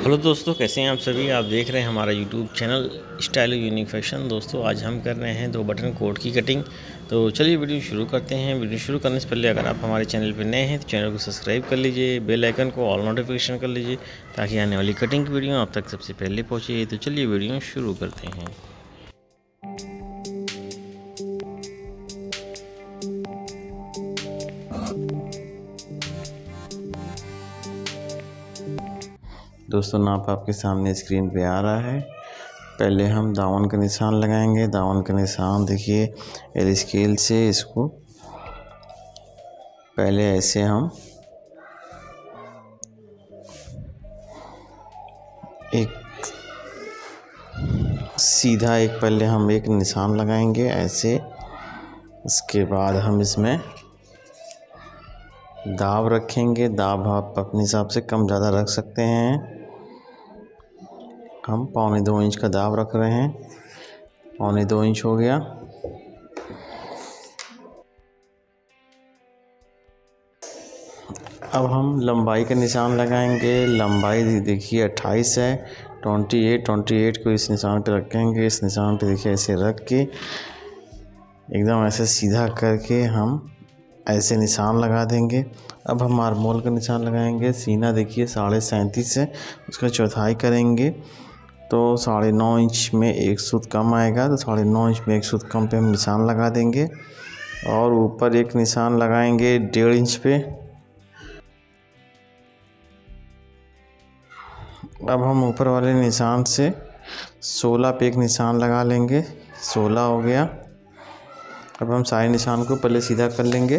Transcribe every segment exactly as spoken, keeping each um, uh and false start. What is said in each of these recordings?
Hello दोस्तों, कैसे हैं आप सभी। आप देख रहे हैं हमारा YouTube channel Style Unique Fashion. दोस्तों आज हम कर रहे हैं दो बटन कोट की कटिंग। तो चलिए वीडियो शुरू करते हैं। वीडियो शुरू करने से पहले अगर आप हमारे चैनल पर नए हैं तो चैनल को सब्सक्राइब कर लीजिए, बेल आइकन को ऑल नोटिफिकेशन कर लीजिए ताकि आने वाली कटिंग की वीडियो आप तक सबसे पहले पहुँचे। तो चलिए वीडियो शुरू करते हैं। दोस्तों नाप आपके सामने स्क्रीन पे आ रहा है। पहले हम दामन का निशान लगाएंगे। दामन का निशान देखिए एल स्केल से इसको पहले ऐसे हम एक सीधा एक पहले हम एक निशान लगाएंगे ऐसे। इसके बाद हम इसमें दाब रखेंगे। दाब आप अपने हिसाब से कम ज़्यादा रख सकते हैं। हम पौने दो इंच का दाब रख रहे हैं। पौने दो इंच हो गया। अब हम लंबाई का निशान लगाएंगे। लंबाई देखिए अट्ठाईस है। ट्वेंटी एट ट्वेंटी एट को इस निशान पे रखेंगे। इस निशान पे देखिए ऐसे रख के एकदम ऐसे सीधा करके हम ऐसे निशान लगा देंगे। अब हम आर्मोल का निशान लगाएंगे। सीना देखिए साढ़े सैंतीस है, उसका चौथाई करेंगे तो साढ़े नौ इंच में एक सूत कम आएगा। तो साढ़े नौ इंच में एक सूत कम पे हम निशान लगा देंगे और ऊपर एक निशान लगाएंगे डेढ़ इंच पे। अब हम ऊपर वाले निशान से सोलह पे एक निशान लगा लेंगे। सोलह हो गया। अब हम सारे निशान को पहले सीधा कर लेंगे।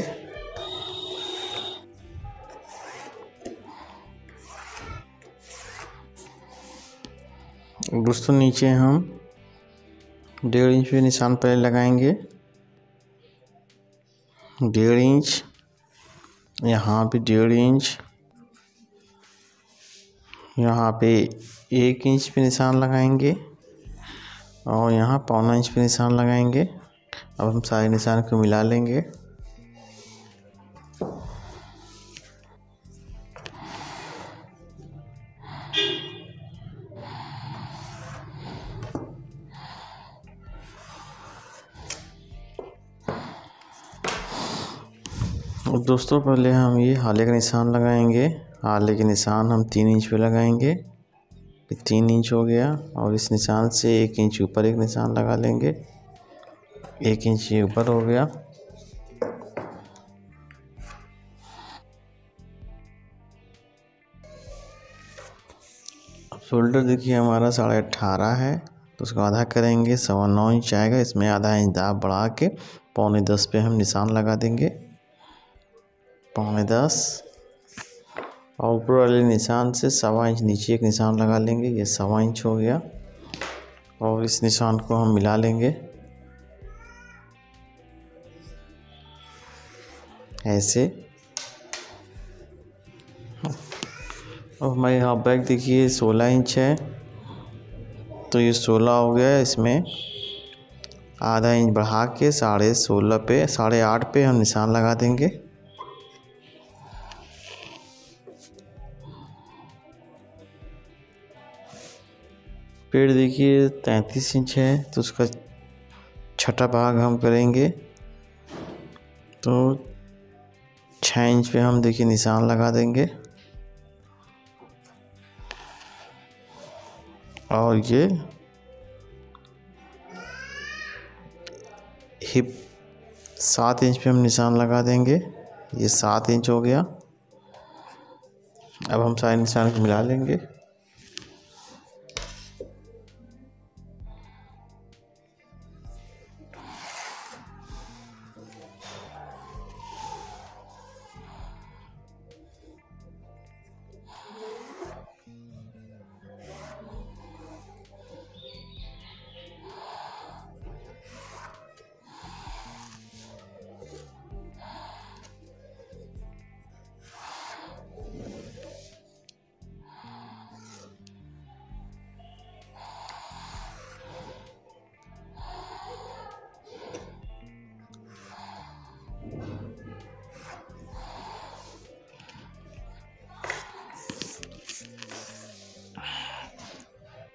दोस्तों नीचे हम डेढ़ इंच पे निशान पहले लगाएंगे। डेढ़ इंच, यहाँ पे डेढ़ इंच, यहाँ पे एक इंच पे निशान लगाएंगे और यहाँ पौना इंच पे निशान लगाएंगे। अब हम सारे निशान को मिला लेंगे। और दोस्तों पहले हम ये हाले का निशान लगाएंगे। हाले के निशान हम तीन इंच पे लगाएंगे। तीन इंच हो गया और इस निशान से एक इंच ऊपर एक निशान लगा लेंगे। एक इंच ये ऊपर हो गया। शोल्डर देखिए हमारा साढ़े अट्ठारह है तो उसको आधा करेंगे, सवा नौ इंच आएगा। इसमें आधा इंच दाब बढ़ा के पौने दस पे हम निशान लगा देंगे। पौने दस और ऊपर वाले निशान से सवा इंच नीचे एक निशान लगा लेंगे। ये सवा इंच हो गया और इस निशान को हम मिला लेंगे ऐसे। और हमारे हाफ बैक देखिए सोलह इंच है तो ये सोलह हो गया। इसमें आधा इंच बढ़ा के साढ़े सोलह पे साढ़े आठ पे हम निशान लगा देंगे। पेड़ देखिए तैंतीस इंच है तो उसका छठा भाग हम करेंगे तो छः इंच पे हम देखिए निशान लगा देंगे। और ये हिप सात इंच पे हम निशान लगा देंगे। ये सात इंच हो गया। अब हम सारे निशान को मिला लेंगे।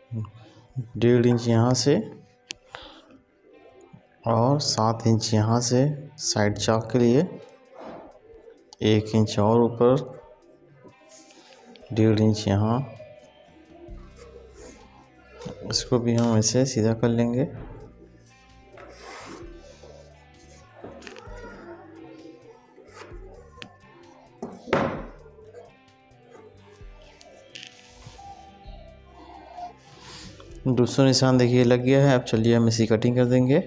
डेढ़ इंच यहाँ से और सात इंच यहाँ से साइड चाक के लिए, एक इंच और ऊपर, डेढ़ इंच यहाँ, इसको भी हम ऐसे सीधा कर लेंगे। दूसरा निशान देखिए लग गया है। अब चलिए हम इसी कटिंग कर देंगे।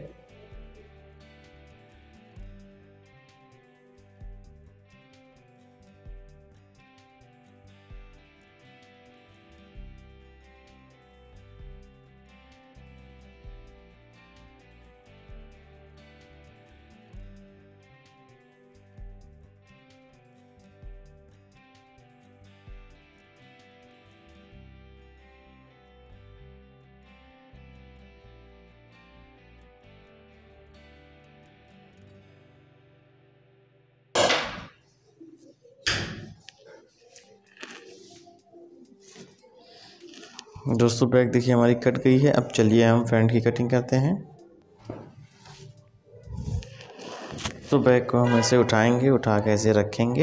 दोस्तों बैक देखिए हमारी कट गई है। अब चलिए हम फ्रंट की कटिंग करते हैं। तो बैक को हम ऐसे उठाएंगे, उठा के ऐसे रखेंगे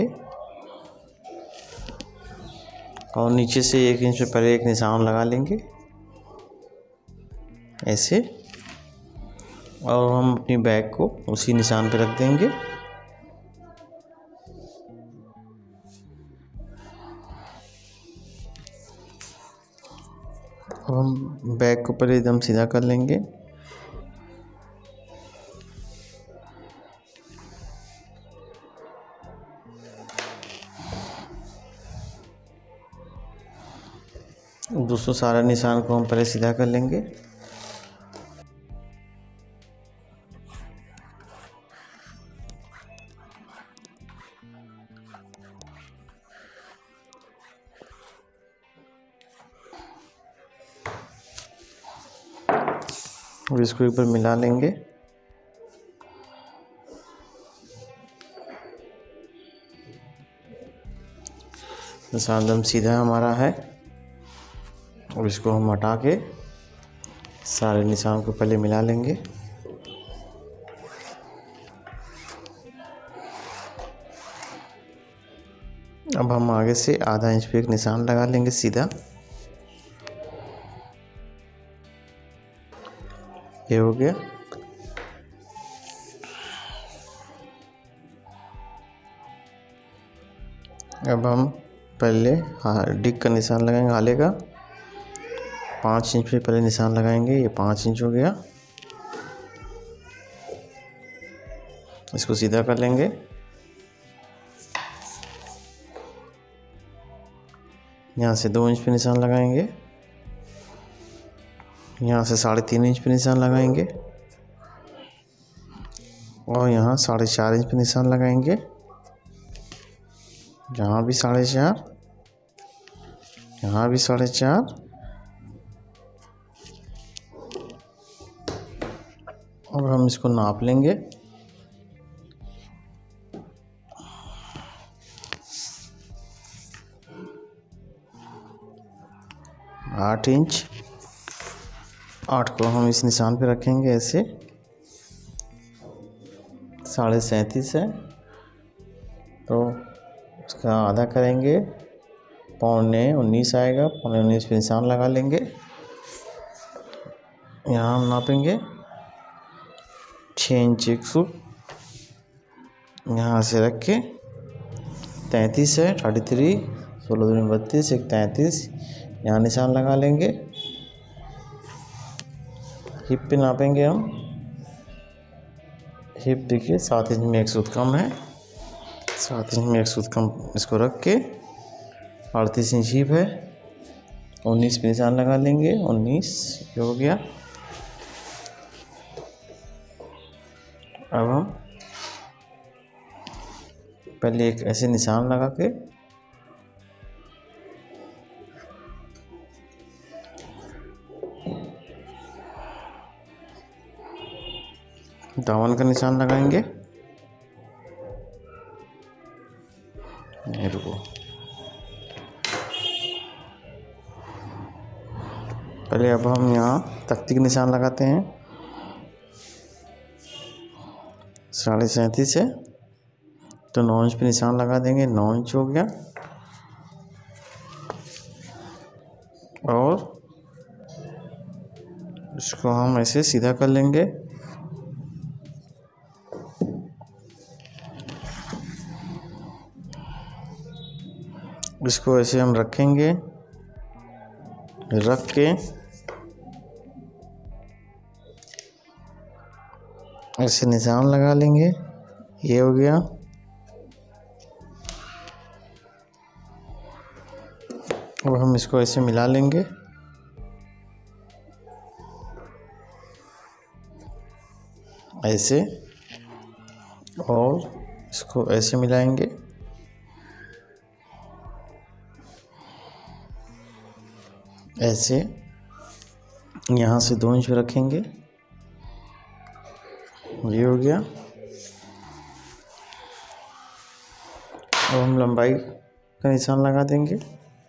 और नीचे से एक इंच पे पहले एक निशान लगा लेंगे ऐसे, और हम अपनी बैक को उसी निशान पे रख देंगे। अब हम बैक को पहले एकदम सीधा कर लेंगे। दोस्तों सारा निशान को हम पहले सीधा कर लेंगे। और इसको एक बार मिला लेंगे। निशान एकदम सीधा हमारा है और इसको हम हटा के सारे निशान को पहले मिला लेंगे। अब हम आगे से आधा इंच पे एक निशान लगा लेंगे सीधा। ये हो गया। अब हम पहले हाँ डिग का निशान लगाएंगे, आले का पाँच इंच पे पहले निशान लगाएंगे। ये पाँच इंच हो गया। इसको सीधा कर लेंगे। यहाँ से दो इंच पे निशान लगाएंगे, यहाँ से साढ़े तीन इंच पे निशान लगाएंगे और यहाँ साढ़े चार इंच पे निशान लगाएंगे। यहाँ भी साढ़े चार, यहाँ भी साढ़े चार और हम इसको नाप लेंगे। आठ इंच, आठ को हम इस निशान पे रखेंगे ऐसे। साढ़े सैंतीस है तो उसका आधा करेंगे, पौने उन्नीस आएगा। पौने उन्नीस पे निशान लगा लेंगे। यहाँ हम नापेंगे छः इंच एक सौ, यहाँ से रख के तैंतीस है, थर्टी थ्री, सोलह दूनी बत्तीस, एक तैंतीस, यहाँ निशान लगा लेंगे। हिप पे नापेंगे हम। हिप देखिए सात इंच में एक सूत कम है, सात इंच में एक सूत कम इसको रख के अड़तीस इंच हिप है, उन्नीस पे निशान लगा लेंगे। उन्नीस ये हो गया। अब हम पहले एक ऐसे निशान लगा के दामन का निशान लगाएंगे। ये रुको, पहले अब हम यहाँ तख्ती के निशान लगाते हैं। साढ़े सैंतीस है तो नौ इंच पे निशान लगा देंगे। नौ इंच हो गया और इसको हम ऐसे सीधा कर लेंगे। इसको ऐसे हम रखेंगे, रख के ऐसे निशान लगा लेंगे। ये हो गया। अब हम इसको ऐसे मिला लेंगे। ऐसे और इसको ऐसे मिलाएंगे। ऐसे यहाँ से दो इंच रखेंगे। ये हो गया। अब हम लंबाई का निशान लगा देंगे।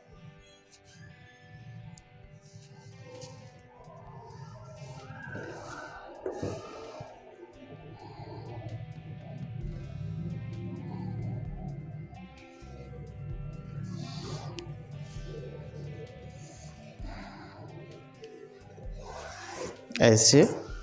ऐसे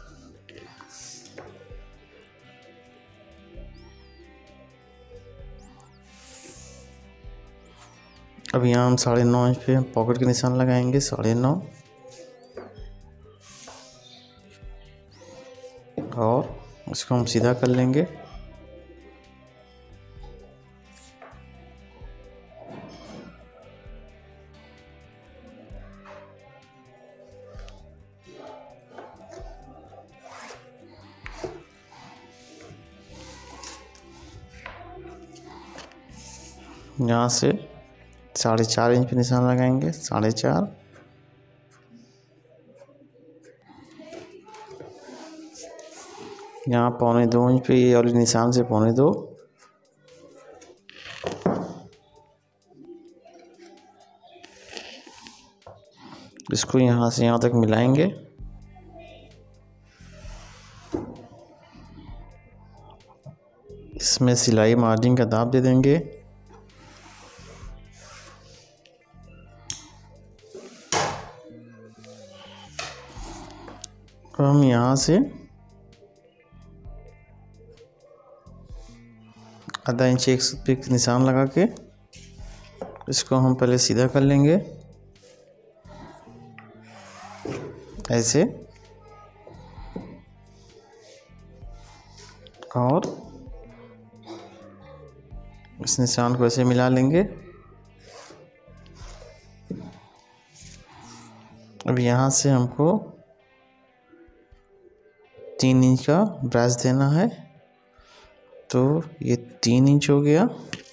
अब यहाँ हम साढ़े नौ इंच पे पॉकेट के निशान लगाएंगे। साढ़े नौ और इसको हम सीधा कर लेंगे। यहाँ से साढ़े चार इंच पे निशान लगाएंगे। साढ़े चार यहाँ पौने दो इंच पे ये वाले निशान से पौने दो। इसको यहाँ से यहाँ तक मिलाएंगे। इसमें सिलाई मार्जिन का दाब दे देंगे। तो हम यहाँ से आधा इंच एक पे निशान लगा के इसको हम पहले सीधा कर लेंगे। ऐसे और इस निशान को ऐसे मिला लेंगे। अब यहाँ से हमको तीन इंच का ब्रांच देना है तो ये तीन इंच हो गया।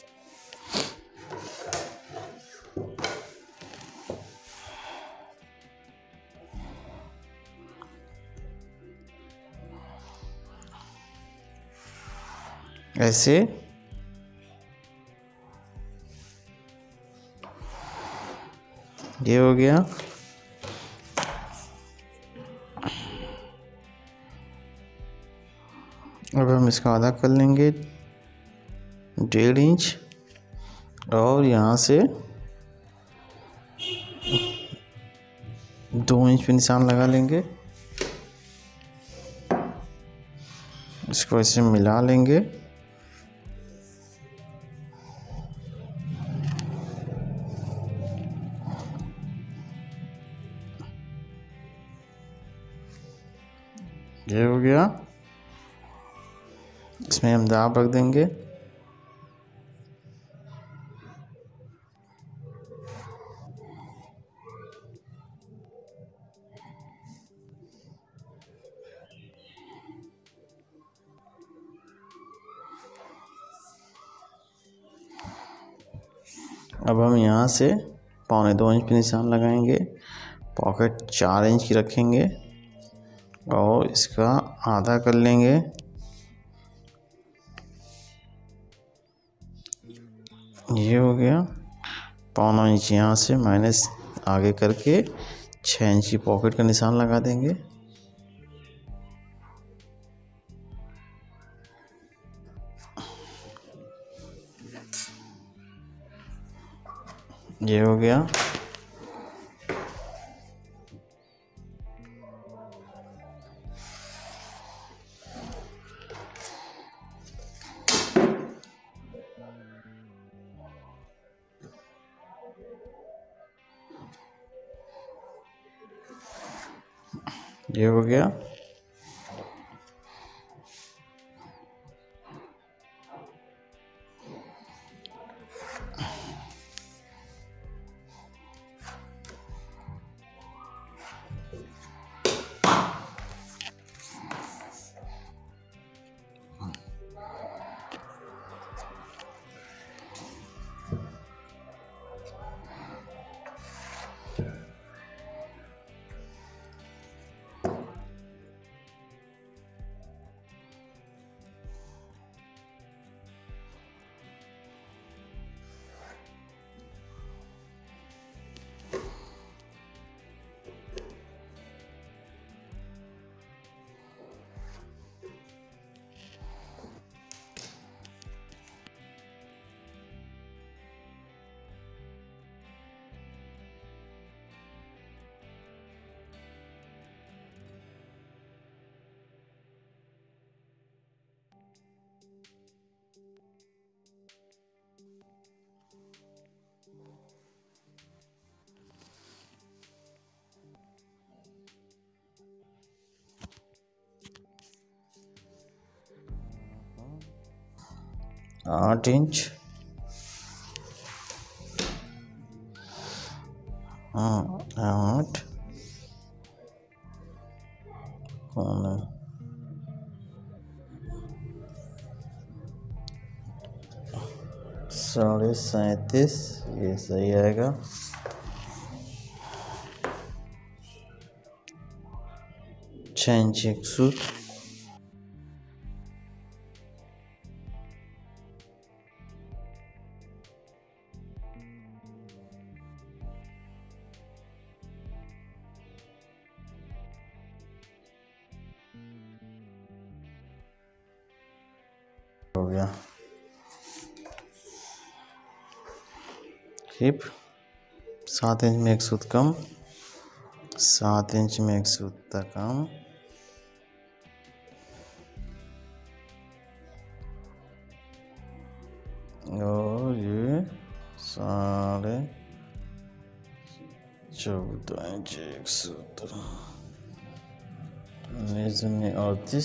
ऐसे ये हो गया। अब हम इसका आधा कर लेंगे डेढ़ इंच और यहाँ से दो इंच पे निशान लगा लेंगे। इसको ऐसे मिला लेंगे। ये हो गया। इसमें हम दाब रख देंगे। अब हम यहाँ से पौने दो इंच पे निशान लगाएंगे। पॉकेट चार इंच की रखेंगे और इसका आधा कर लेंगे। ये हो गया। पौना इंच यहाँ से माइनस आगे करके छः इंच की पॉकेट का निशान लगा देंगे। ये हो गया। ये हो गया। आठ इंच हाँ आठ पौने साढ़े सैंतीस, ये सही आएगा। छः इंच एक सूत, हो गया। हिप सात इंच में एक सूत कम, सात इंच में एक सूत तक कम, और ये साढ़े चौदह इंच एक सूत, में अड़तीस,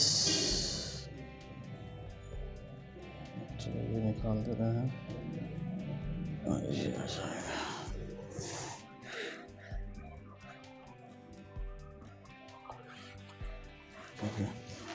चलिए निकाल दे रहे हैं। ये आ जाएगा। ओके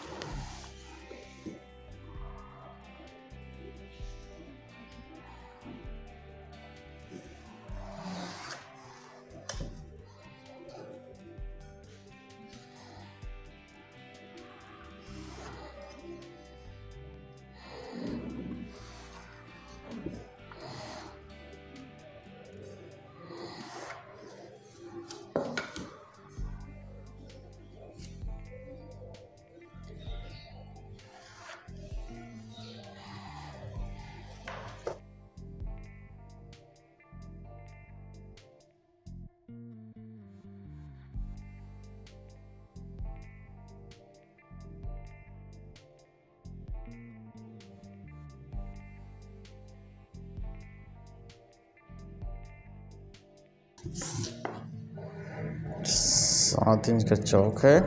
सात इंच का चौक है।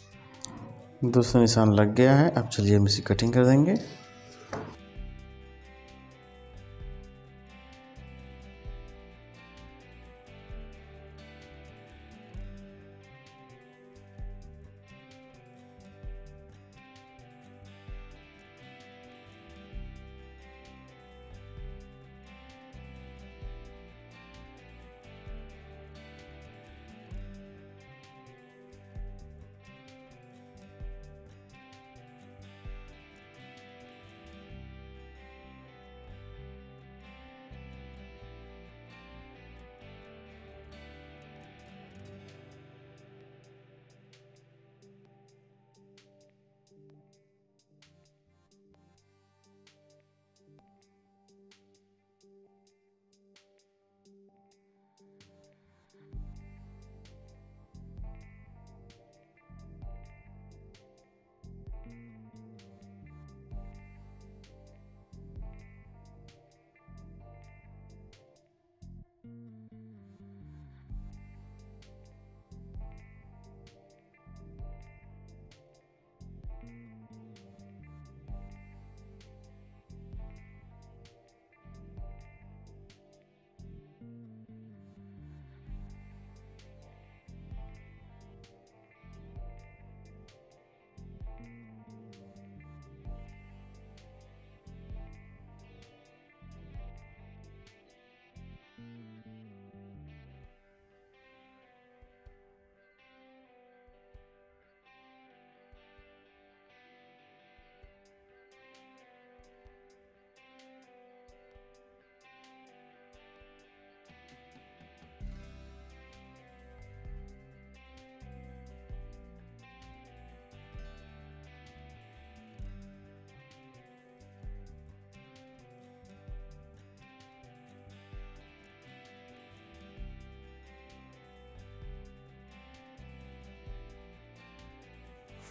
दूसरा निशान लग गया है। अब चलिए हम इसी कटिंग कर देंगे।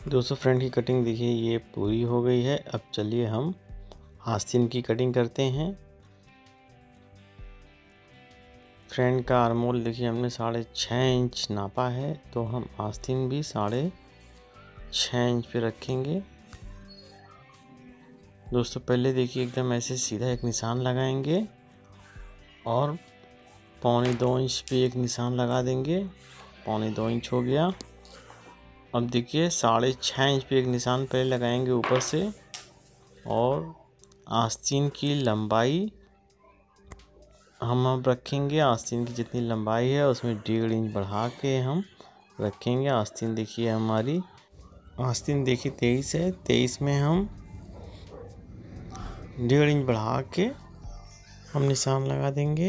दोस्तों फ्रंट की कटिंग देखिए ये पूरी हो गई है। अब चलिए हम आस्तीन की कटिंग करते हैं। फ्रंट का आर्मोल देखिए हमने साढ़े छः इंच नापा है, तो हम आस्तीन भी साढ़े छः इंच पे रखेंगे। दोस्तों पहले देखिए एकदम ऐसे सीधा एक निशान लगाएंगे और पौने दो इंच पे एक निशान लगा देंगे। पौने दो इंच हो गया। अब देखिए साढ़े छः इंच पे एक निशान पहले लगाएंगे ऊपर से, और आस्तीन की लंबाई हम अब रखेंगे। आस्तीन की जितनी लंबाई है उसमें डेढ़ इंच बढ़ा के हम रखेंगे। आस्तीन देखिए हमारी आस्तीन देखिए तेईस है, तेईस में हम डेढ़ इंच बढ़ा के हम निशान लगा देंगे।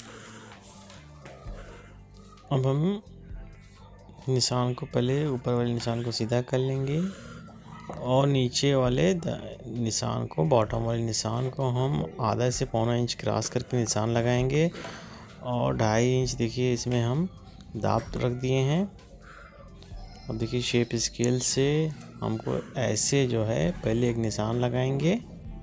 अब हम निशान को पहले ऊपर वाले निशान को सीधा कर लेंगे और नीचे वाले निशान को, बॉटम वाले निशान को हम आधा से पौना इंच क्रॉस करके निशान लगाएंगे। और ढाई इंच देखिए इसमें हम दाब रख दिए हैं। अब देखिए शेप स्केल से हमको ऐसे जो है पहले एक निशान लगाएंगे।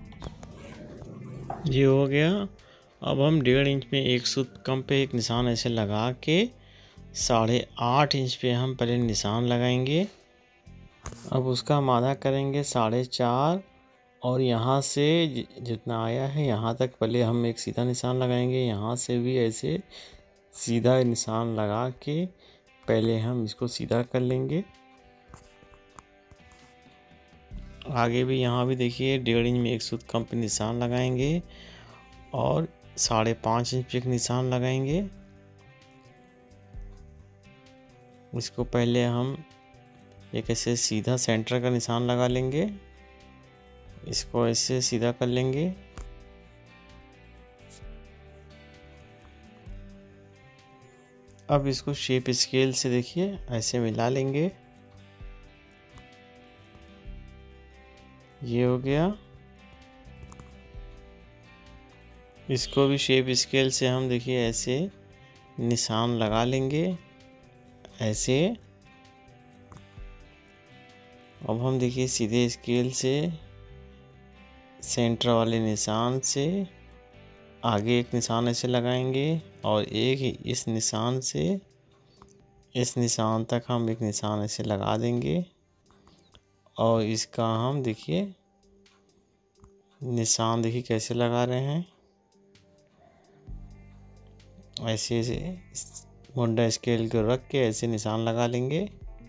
ये हो गया। अब हम डेढ़ इंच में एक सूत कम पे एक निशान ऐसे लगा के साढ़े आठ इंच पे हम पहले निशान लगाएंगे। अब उसका हम आधा करेंगे साढ़े चार, और यहाँ से जितना आया है यहाँ तक पहले हम एक सीधा निशान लगाएंगे। यहाँ से भी ऐसे सीधा निशान लगा के पहले हम इसको सीधा कर लेंगे। आगे भी यहाँ भी देखिए डेढ़ इंच में एक सूत कम पे निशान लगाएंगे और साढ़े पाँच इंच पे एक निशान लगाएंगे। इसको पहले हम एक ऐसे सीधा सेंटर का निशान लगा लेंगे। इसको ऐसे सीधा कर लेंगे। अब इसको शेप स्केल से देखिए ऐसे मिला लेंगे। ये हो गया। इसको भी शेप स्केल से हम देखिए ऐसे निशान लगा लेंगे ऐसे। अब हम देखिए सीधे स्केल से सेंटर वाले निशान से आगे एक निशान ऐसे लगाएंगे और एक इस निशान से इस निशान तक हम एक निशान ऐसे लगा देंगे। और इसका हम देखिए निशान देखिए कैसे लगा रहे हैं, ऐसे ऐसे मुंडा स्केल को रख के ऐसे निशान लगा लेंगे।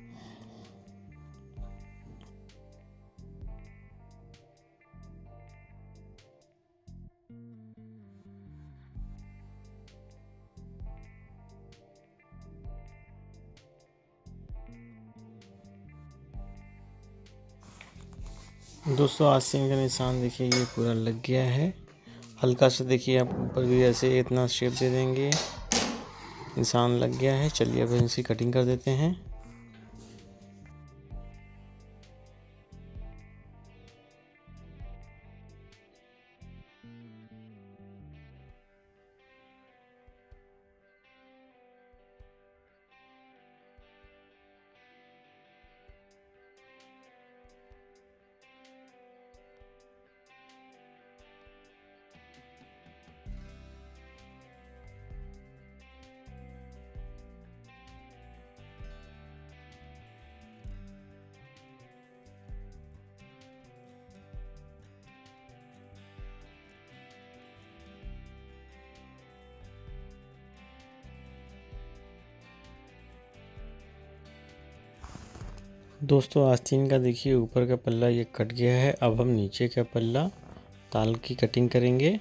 दोस्तों आस्तीन का निशान देखिए ये पूरा लग गया है। हल्का सा देखिए आप ऊपर भी ऐसे इतना शेप दे देंगे, निशान लग गया है। चलिए अब इसकी कटिंग कर देते हैं। दोस्तों आस्तीन का देखिए ऊपर का पल्ला ये कट गया है। अब हम नीचे का पल्ला ताल की कटिंग करेंगे।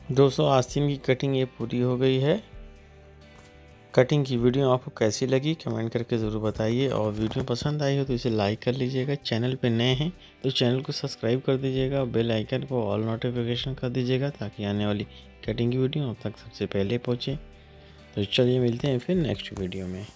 दोस्तों आस्तीन की कटिंग ये पूरी हो गई है। कटिंग की वीडियो आपको कैसी लगी कमेंट करके ज़रूर बताइए, और वीडियो पसंद आई हो तो इसे लाइक कर लीजिएगा। चैनल पे नए हैं तो चैनल को सब्सक्राइब कर दीजिएगा, बेल आइकन को ऑल नोटिफिकेशन कर दीजिएगा ताकि आने वाली कटिंग की वीडियो अब तक सबसे पहले पहुँचे। तो चलिए मिलते हैं फिर नेक्स्ट वीडियो में।